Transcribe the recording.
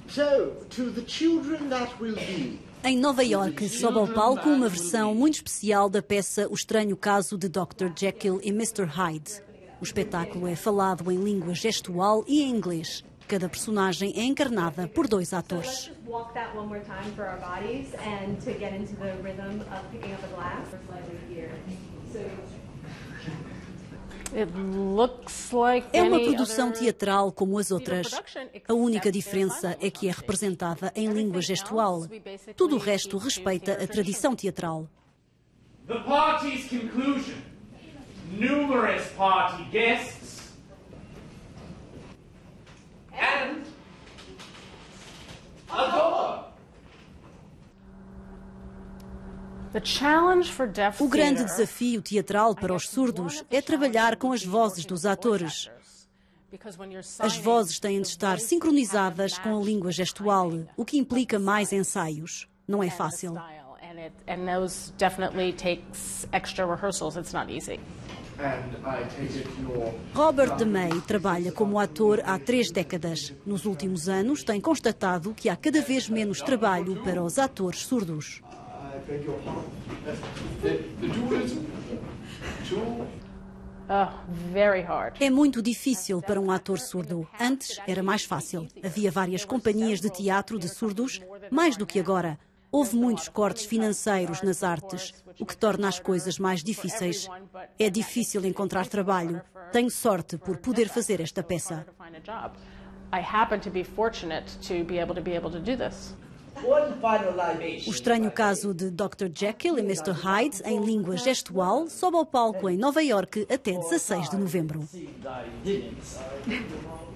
So, to the children that will be. Em Nova Iorque, sobe ao palco uma versão muito especial da peça O Estranho Caso de Dr. Jekyll e Mr. Hyde. O espetáculo é falado em língua gestual e em inglês. Cada personagem é encarnada por 2 atores. É uma produção teatral como as outras. A única diferença é que é representada em língua gestual. Tudo o resto respeita a tradição teatral. The party's conclusion. Numerous party guests and a door. O grande desafio teatral para os surdos é trabalhar com as vozes dos atores. As vozes têm de estar sincronizadas com a língua gestual, o que implica mais ensaios. Não é fácil. Robert DeMay trabalha como ator há 3 décadas. Nos últimos anos, tem constatado que há cada vez menos trabalho para os atores surdos. É muito difícil para um ator surdo. Antes era mais fácil. Havia várias companhias de teatro de surdos, mais do que agora. Houve muitos cortes financeiros nas artes, o que torna as coisas mais difíceis. É difícil encontrar trabalho. Tenho sorte por poder fazer esta peça. O Estranho Caso de Dr. Jekyll e Mr. Hyde, em língua gestual, sobe ao palco em Nova Iorque até 16 de novembro.